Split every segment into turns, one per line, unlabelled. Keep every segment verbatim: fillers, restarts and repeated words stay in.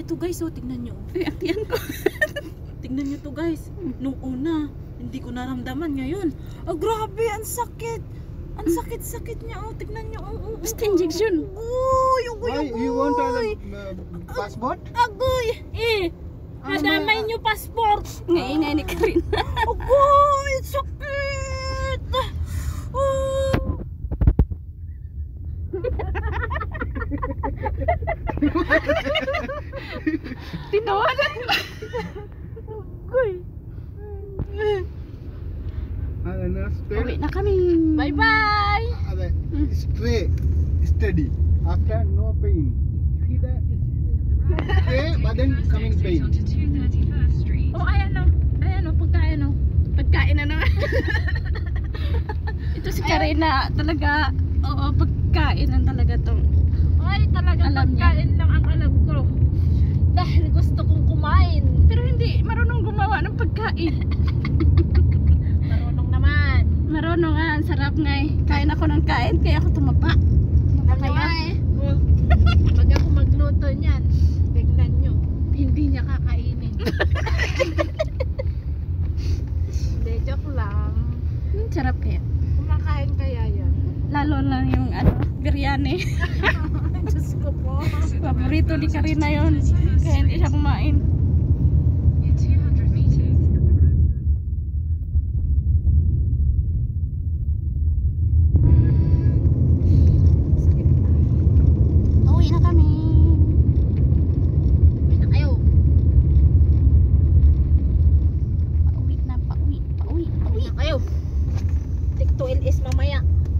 Ito guys, oh, tingnan nyo.
Reaktyan ko.
Tingnan nyo to guys. Nung una, hindi ko naramdaman. Ngayon, oh grabe, ang sakit. Ang sakit-sakit niya. Oh, tignan niyo. Oh, oh,
Basta injection.
Uy, ugoy,
Why
ugoy.
you want a uh, passport?
Agoy. Eh, nadamay niyo passport.
Ngaingay ni Karina.
Agoy, sakit. Oh.
Tinawagan.
Agoy.
Uh, nurse
Uwi
tell,
na kami.
Bye-bye.
uh, stay, steady. After no pain. Either stay, but then coming pain.
Oh, ayan o. Ayan o, pagkain o.
Pagkain na naman. Ito si Karina talaga. Oo, pagkain lang talaga to.
Ay, talaga
Alam niya.
pagkain lang ang alam ko. Dahil gusto kong kumain.
Pero hindi marunong gumawa ng pagkain.
Marunong naman.
Marunong nga, ang sarap nga eh. Kain ako ng kain, kaya ako tumaba.
Ano kaya? Oh, pag ako magluto niyan, tignan nyo, hindi niya kakainin. Hindi, joke lang.
Hmm, sarap kaya.
Kumakain kaya yan.
Lalo na yung ano, biryani.
Diyos ko po.
Paborito ni Karina yun. Kaya hindi siya kumain. Uwi na kami.
Uwi na kayo.
Pauwi na, pauwi, pauwi,
Uwi
pauwi.
na kayo. Take to L S mamaya.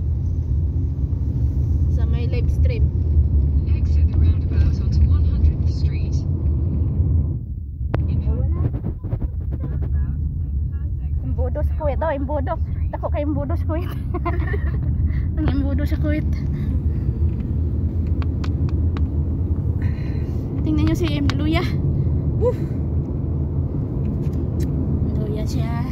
Sa may live stream.
Exit the roundabout onto one hundredth Street. In
Imbudo sa kuwit. Oh, imbudo. Tako kay imbudo sa kuwit. Ang imbudo sa kuwit. Tingnan nyo si Em. Naluya. Woo! Naluya siya.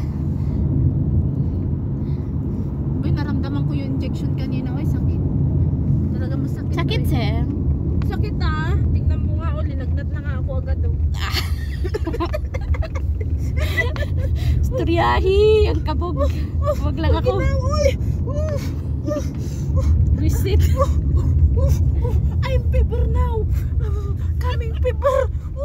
Uy, naramdaman ko yung injection kanina. Uy, sakit. Talaga masakit.
Sakit,
uy.
Sam.
Sakit ah. Tingnan mo nga. Oh, linagnat na nga ako agad. Oh.
Storyahi. Ang kabog. Wag lang ako.
Uy!
Reset.
I'm fever now. Coming fever.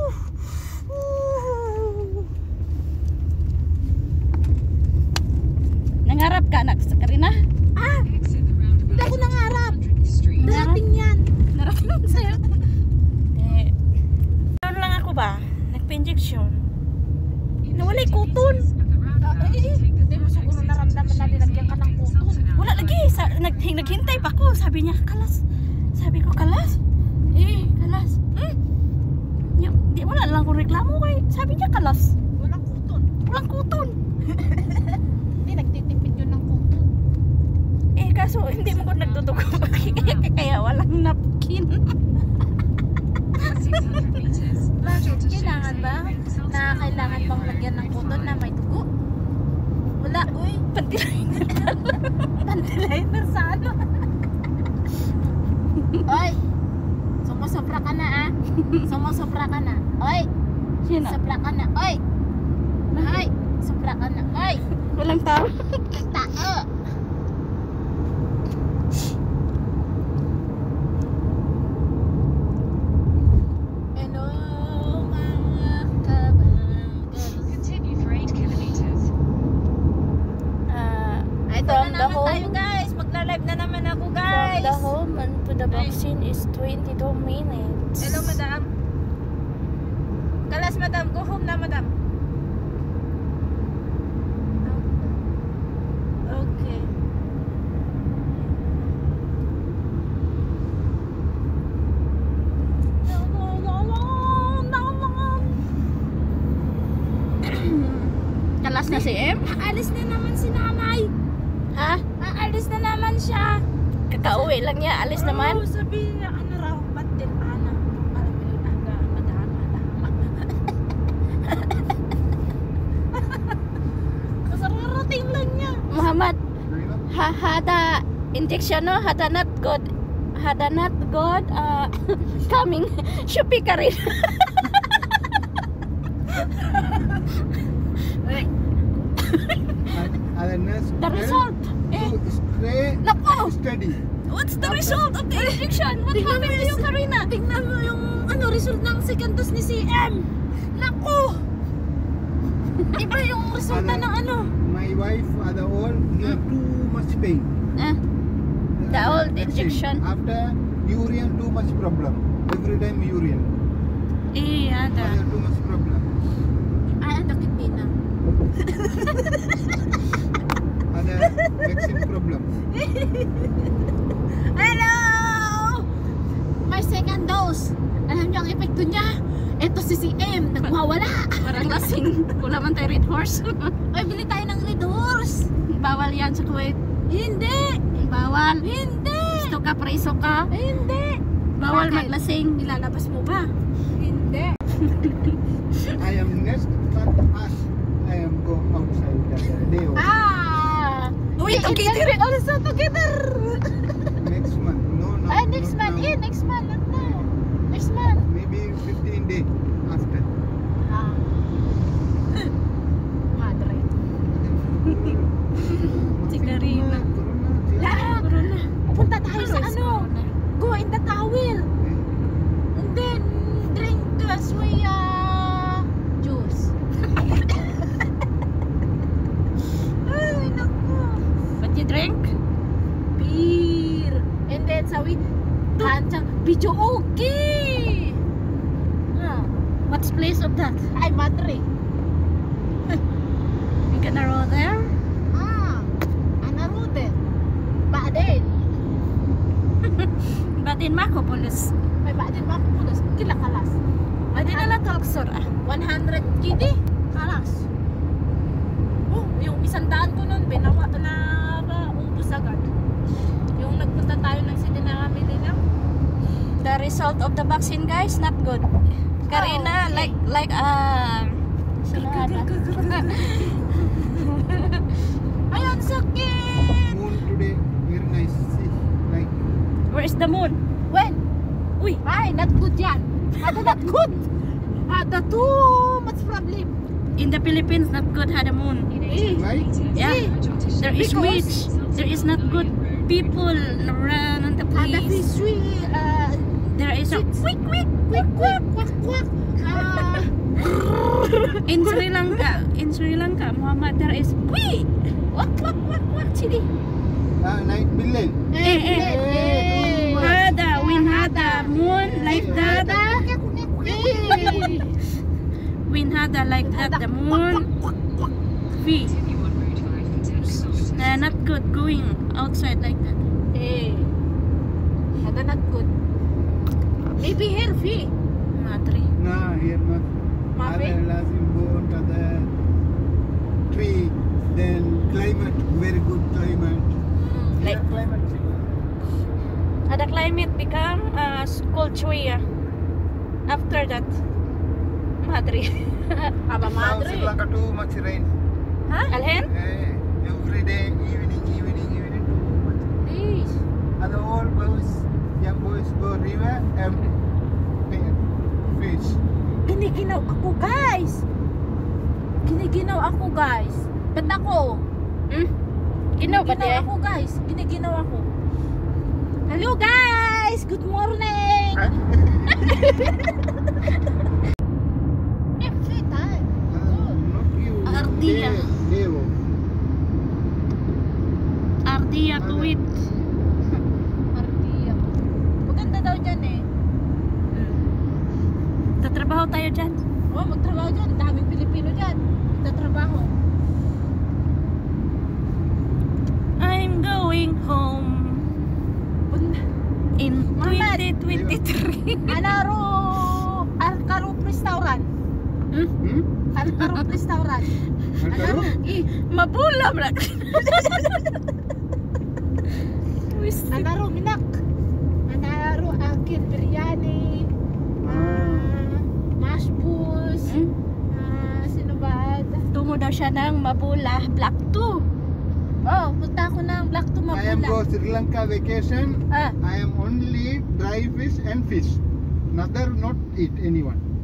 Nangarap ka, anak sa Karina?
Ah!
exit the roundabout
Hindi ako nangarap.
onto one hundredth Street.
Dating yan.
Narating sa'yo. Eh, ano lang ako ba? Nagpa-injection. Nawala yung kuton.
Ah, eh, eh. Hindi mo siguro naramdaman na linagyan ka ng kuton.
Wala lagi. Sa, nag, naghintay pa ako. Sabi niya, kalas. Sabi ko, kalas? Eh, kalas. Hmm? Yung, di, wala lang akong reklamo kay. Sabi niya, kalas.
Walang kuton.
Walang kuton.
Hindi, nagtitipid yun ng kuton.
Eh, kaso hindi mo ko nagtutugo. Kaya walang napkin.
six hundred meters.
Bakit? Kailangan ba? Na kailangan bang lagyan ng kuton na may dugo? Wala, uy.
Pantilay.
Pantilay na sa ano? Oy! Sumusobra ka na ah. Sumusobra ka na. Oy!
Sino?
Sobra ka na. Oy! Oy! Sobra ka na. Oy!
Walang tao.
Tao! Hello, mga kabangers.
Continue for eight kilometers.
Ah,
Ay, ito
From
na
the
naman
home-
tayo guys. Magla-live na naman ako
from
guys.
the home and to the vaccine is twenty-two minutes.
Hello, madam. Kalas, madam. Go home na, madam. Okay.
Kalas na si Em?
Aalis na naman si nanay.
Ha?
Aalis na naman siya.
Kakauwi lang niya, alis naman.
Oo, sabi niya, ano raw, ba't din ana? Alam mo yun, aga, madama, madama. Kasararating lang niya.
Muhammad, ha hada injection no, hada not good. Hada not good uh, coming. Shopee ka rin. Wait,
Other nurse
the result. Eh,
to stay
Nako!
steady.
What's the result of the injection? What
Tingnan
happened
mo
to you,
yung-
Karina?
Tingnan mo yung ano result ng second dose ni C M. Naku! Iba yung resulta
Ano?
ng ano.
My wife are the all here too much pain.
Eh, The old
Vaccine.
injection.
After urine too much problem. Every time urine.
iya, ada.
Other too much problem.
Ay, ang dakit din na.
Other vaccine problem.
Hello! My second dose. Alam niyo ang epekto niya? Ito si C M, nagwawala.
Parang lasing. Kulaman tayo red horse.
Ay, bili tayo ng Red Horse.
Bawal yan sa Kuwait.
Hindi!
Bawal.
Hindi!
Gusto ka, preso ka.
Hindi!
Bawal
Bakit?
maglasing.
Ilalabas mo ba? Hindi.
I am next month as I am go outside the day of
Ah!
Uy, together.
Also together!
next month. No, no.
Ay, next
not
month.
now.
Eh, next month. Not now. Next month.
Maybe fifteen day after.
Ah. Madre.
Si Karina.
La!
Corona.
Punta tayo sa
Ano is
ano?
corona?
Go in the towel. And then drink uh, soya juice. Ay, naku.
What you drink?
Beer. And then sawi kancang video okay. Ah,
What's place of that?
ay madre.
You gonna roll there?
Ah, anarude. Baden.
But in Macopolis.
May baden ba ako pulos? Kila kalas.
Adi na lang talksor ah.
one hundred kidi. Kalas. Oh, yung isang daan ko nun, binawa to na uh, ubus agad. Yung nagpunta tayo ng City na kami nila.
The result of the vaccine, guys, not good. Karina,
okay.
like, like, ah, uh,
Ayan, sakit!
Moon today very nice. See, like
where is the moon?
When?
Uy,
Ay, not good yan. Ada not good. Ada too much problem.
in the Philippines, not good had a moon.
Eh,
right.
Yeah, there is
Because-
witch. There is not good people around on the
ada
place.
fishy, uh,
There is a
quick, quick, quick, quick, quick, quick. Ah,
in Sri Lanka. In Sri Lanka, Muhammad, there is wee. Wak wak wak wak chili.
Ah, night billion.
eh,
eh,
eh,
eh.
eh.
Hada, win hada, moon like that.
Ada. Eh.
Win hada like that. The moon. Fee.
Continue on Route five until kilometers.
Uh, not good going outside like that.
Eh. Ada not good. Maybe here, fee.
Madre.
Nah, here not.
Mabe.
Other lazim go to the tree. Then climate very good climate.
Like-
Here climate.
Ada climate become uh, cold tree. ah. After that, Madre.
Aba
Now
madre.
Sri Lanka too much rain.
Ha? Alhen?
Eh, every day, evening, evening, evening, too much.
Please.
Other old boys, young boys go river and fish.
Giniginaw ako, guys. Giniginaw ako, guys. Ba't ako?
Hmm? Ginaw ba
Giniginaw
diya?
ako, guys. Giniginaw ako. Hello, guys. Good morning. Every time.
Uh, not you.
Ardilla.
They- they will.
Ardia Kuwait.
Martia. Maganda daw dyan eh.
Tatrabaho tayo dyan.
Oh, magtrabaho dyan. Daming Pilipino dyan. Magtatrabaho.
I'm going home in
Mamad.
twenty twenty-three.
Anaro Alcarup Restaurant.
Hmm?
Hmm?
Alcarup Restaurant. Anaro?
Eh, mabula bra.
Anaro minak. Anaro akir biryani. Ah, mashbus.
Hmm?
Ah, sino ba?
Tungo daw siya ng mabula. Black two.
Oh, punta ako ng Black to
I am go
Mabula.
Sri Lanka vacation.
Ah,
I am only dry fish and fish. Another not eat anyone.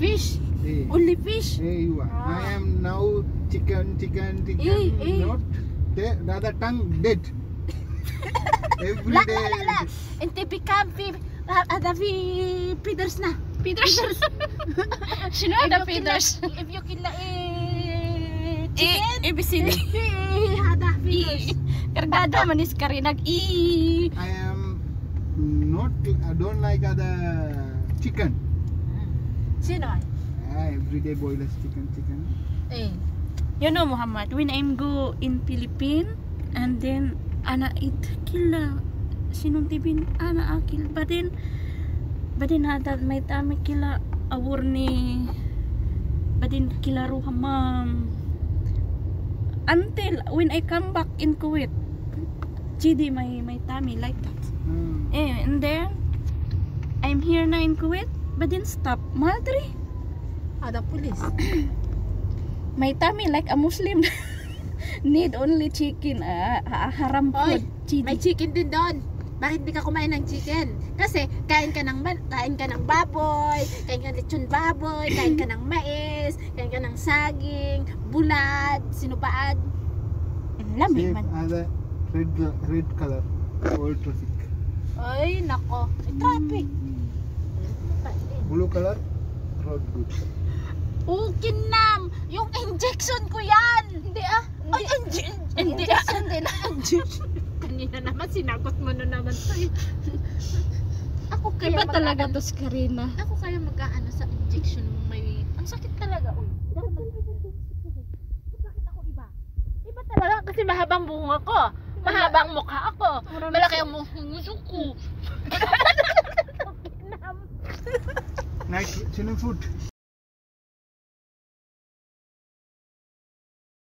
Fish.
Eh,
Only fish.
eh, you are.
Ah.
I am now chicken, chicken, chicken.
Eh, eh.
Not the, the other tongue dead. Every
La
day.
la la la. And they become fi ada fi feeders na.
Feeders. Sino ada feeders?
If you kill eh
Eh,
chicken.
A B C D.
Eh, ada feeders.
Kargada manis karinag i.
I am not. I don't like other chicken.
Sino?
Ah, every day boilers chicken, chicken.
Eh.
You know Muhammad, when I'm go in Philippines and then ana it kila sinong tibin ana akil but then but then hada may tami kila awur ni but then kila ruha ma'am until when I come back in Kuwait Chidi my my tummy like that
Hmm.
eh and then I'm here now in Kuwait but then stop madre
Ada pulis.
my tummy like a Muslim need only chicken ah, ah, haram
Hoy,
food Chidi.
may chicken din doon. Bakit di ka kumain ng chicken? Kasi kain ka ng man, kain ka ng baboy, kain ka ng lechon baboy, kain ka ng mais, kain ka ng saging, bulad, sinupaad.
Lamig
Same
man.
other red red color. Old traffic.
Ay, nako. Ay, traffic.
Blue color. Road good.
Ukin nam! Yung injection ko yan! Hindi ah. Ay, inje-
Hindi
injection din. Kanina naman, sinagot mo na naman to eh. Ako kaya
Iba
mag-
talaga to si Karina.
Ako kaya mag-aano sa injection mo may... Ang sakit talaga, uy. Bakit ako iba? Iba talaga kasi mahabang bunga ko. Mahabang mukha ako. Malaki ang muso ko.
Night swimming food.